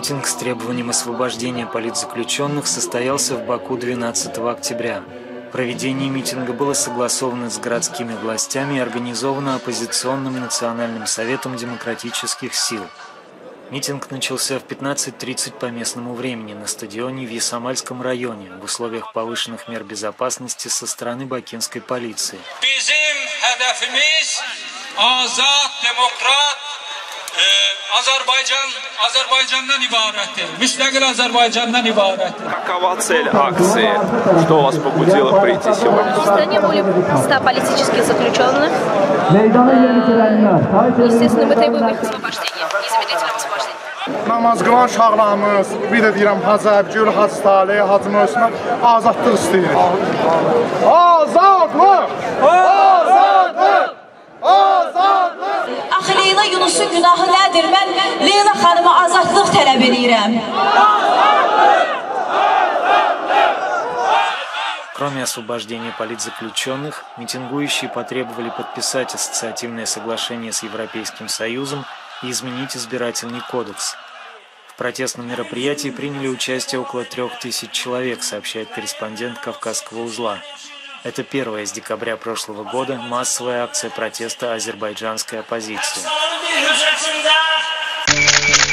Митинг с требованием освобождения политзаключенных состоялся в Баку 12 октября. Проведение митинга было согласовано с городскими властями и организовано оппозиционным Национальным советом демократических сил. Митинг начался в 15:30 по местному времени на стадионе в Ясамальском районе в условиях повышенных мер безопасности со стороны бакинской полиции. Какова цель акции? Что вас побудило прийти сегодня? В стране более 100 политических заключенных. Естественно, мы требуем их освобождения, незамедлительного освобождения. Namaz qılan uşaqlarımız, bir də deyirəm Hacı Əbgül, Hacı Salih, Hacı Möhsünə azadlıq istəyirik. Azadlıq! Azadlıq! Azadlıq! Axı Leyla Yunusun günahı nədir? Mən Leyla xanıma azadlıq tələb edirəm. Кроме освобождения политзаключенных, митингующие потребовали подписать ассоциативное соглашение с Европейским Союзом и изменить избирательный кодекс. В протестном мероприятии приняли участие около 3000 человек, сообщает корреспондент Кавказского узла. Это первая с декабря прошлого года массовая акция протеста азербайджанской оппозиции.